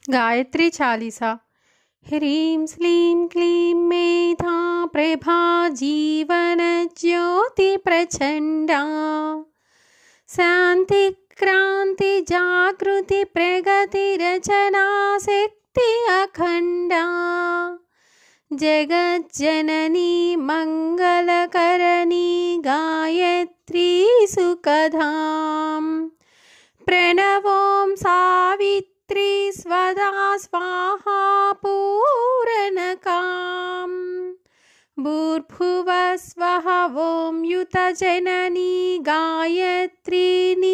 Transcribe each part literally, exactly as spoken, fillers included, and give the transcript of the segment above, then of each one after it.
गायत्री चालीसा। ह्रीं श्लीं क्लीं मेधा प्रभा जीवन ज्योति प्रचंडा, शांति क्रांति जागृति प्रगति रचना शक्ति अखंडा, जगज्जननी मंगलकरणी गायत्री सुखधाम। प्रणवों सावित्री स्वधा स्वाहा पूरणकाम, भूर्भुवः स्वः ॐ युतजननी गायत्री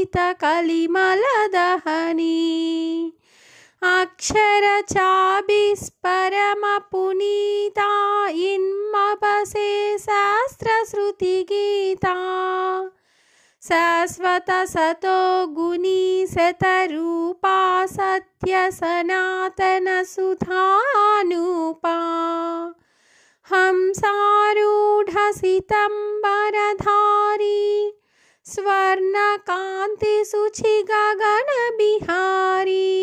नितकलिमलदहनी, अक्षरचाभिस्परमपुनीता इन्मपसे सहस्रश्रुतिगीता, शाश्वत सतो गुणी शतरूपा सत्य सनातन सुधानुपा, हंसारूढ़ सितंबरधारी स्वर्णकांति सुचि गगन बिहारी,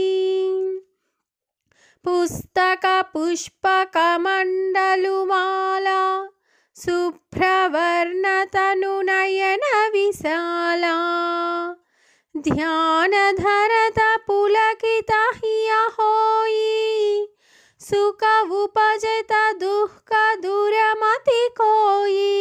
पुस्तक पुष्पक मंडलुमाला शुभ्रवर्ण तनुनयन विशाला, ध्यान धरत पुलकित हिय होई, सुख उपजत दुःख दूरमति कोई,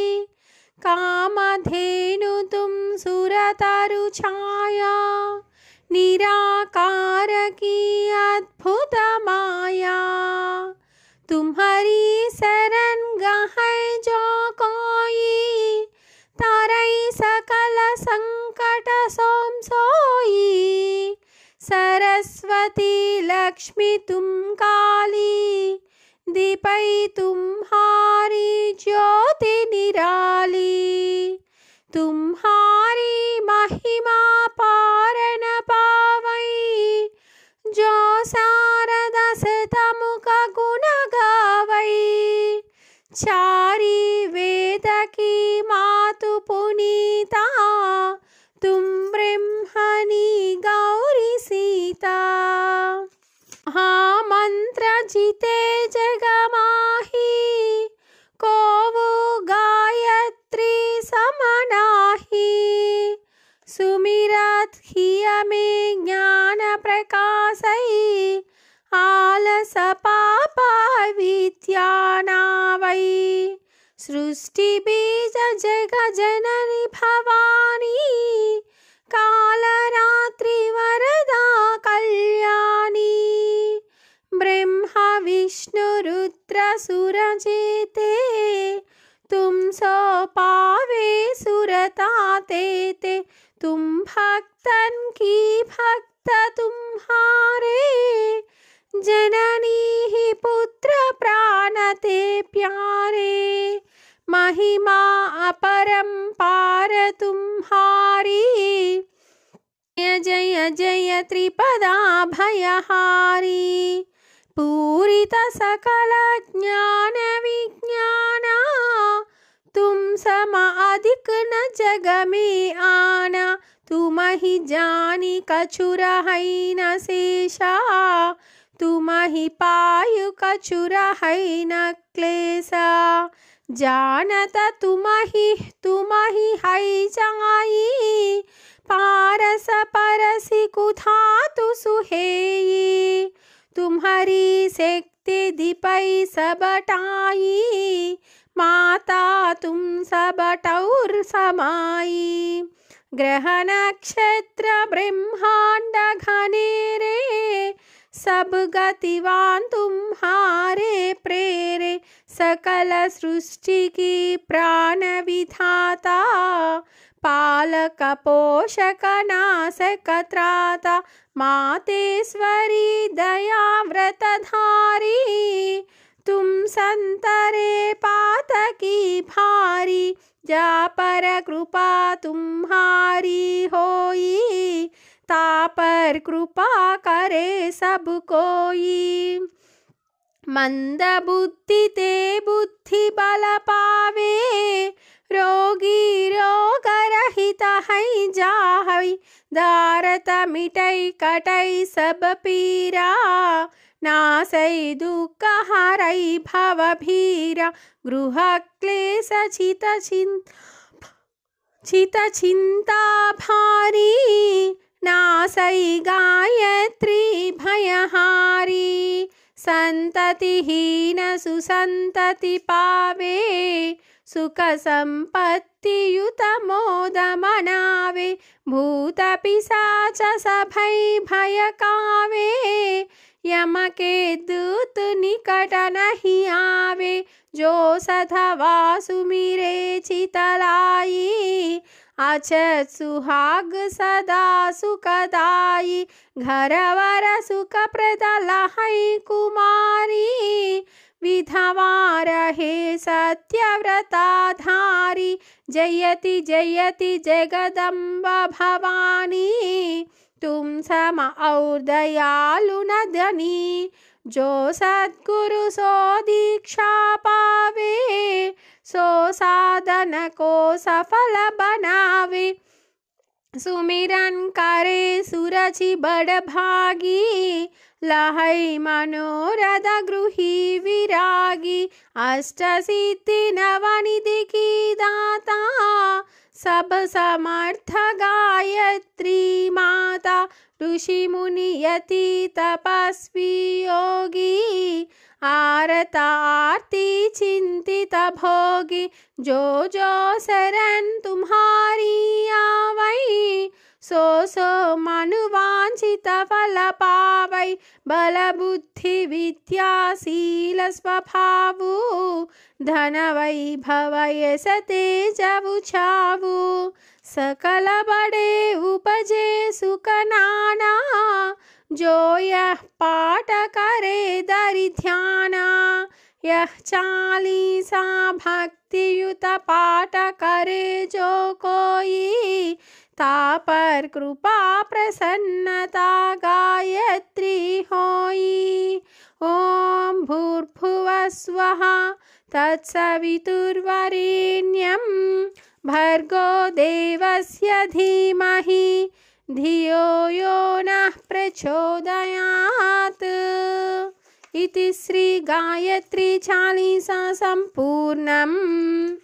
कामधेनु तुम सुरतरु छाया, निराकार की अद्भुत माया, तुम्हारी शरण गहै जो कोई, तारै सकल संकट सोम सोई, सरस्वती लक्ष्मी तुम काली, दीपै तुम्हारी ज्योति निराली, तुम्हारी महिमा पार न पावै, जो शारदा शतमुख गुण गावै, चारि वेद की मातु पुनीता, तुम ब्रह्मणी गौरी सीता, महामंत्र जीते जग माही, कोवु गायत्री समनाही, सुमिरत हिय में ज्ञान प्रकाशै, आलस पाप विद्या नावै, सृष्टि बीज जग जननी भवानी, कालरात्रि वरदा कल्याणी, ब्रह्मा विष्णु रुद्र सुर जेते, तुम सो पावे सुरताते ते, तुम भक्तन की भक्त तुम्हारे, जननी ही पुत्र प्राण ते प्यारे, महिमा अपरंपार तुम्हारी, जय जय जय त्रिपदा भयहारी, पूरित सकल ज्ञान विज्ञाना, तुम सम अधिक न जग में आना, तुम ही जानी कछुर है न शेषा, तुम ही पायु कछुर है न क्लेशा, जानत तुम ही तुम ही है जाई, पारस परसि कुथा तु सुहेई, तुम्हारी शक्ति दीपै सबटाई, माता तुम सबटौर समाई, ग्रह नक्षत्र ब्रह्मांड घनेरे, सब गतिवान तुम्हारे प्रेरे, सकल सृष्टि की प्राण विधाता, पालक पोषक नाशक त्राता, मातेश्वरी दया व्रतधारी, तुम संतरे पातकी भारी, जा पर कृपा तुम्हारी होई, ता पर कृपा करे सब कोई, मंद बुद्धि ते बुद्धि बल पावे, रोगी रोगरहित है जाहै दारत मिटै कटै सब पीरा नासै दुःख हरै भव भीरा गृह क्लेश चित चित चिंता भारी नासै गायत्री भयहारी संततिहीन सुसंतति पावे सुख संपत्ति युत मोद मनावे भूत पिशाच सभै भय कावे यम के दूत निकट नहीं आवे जो सधवा सुमिरे चितलाई अचत सुहाग सदा सुखदाई घर वर सुख प्रद लहै कुमारी विधवा रहे सत्यव्रता धारी जयति जयति जगदम्ब भवानी तुम सम और दयालु न धनी जो सद्गुरु सो दीक्षा पावे सो साधन को सफल बनावे सुमिरन करे सुरचि बड़ भागी लहै मनोरथ गृही विरागी अष्ट सिद्धि नवनिधि की दाता सब समर्थ गायत्री माता ऋषि मुनि यति तपस्वी योगी आरत आरती चिंतित भोगी जो जो शरण तुम्हारी आवै सो सो मनुवांछित फल पावै बल बुद्धि विद्या शील स्वभावु धन वैभव यश तेज छावु सकल बड़े उपजे सुख नाना जो यह पाठ करे दरि ध्याना यह चालीसा भक्ति युत पाठ करे जो कोई ता पर कृपा प्रसन्नता गायत्री होई। ओम भूर्भुवः स्वः तत्सवितुर्वरेण्यं भर्गो देवस्य धीमहि धियो यो नः प्रचोदयात्। इति श्री गायत्री चालीसा संपूर्णम्।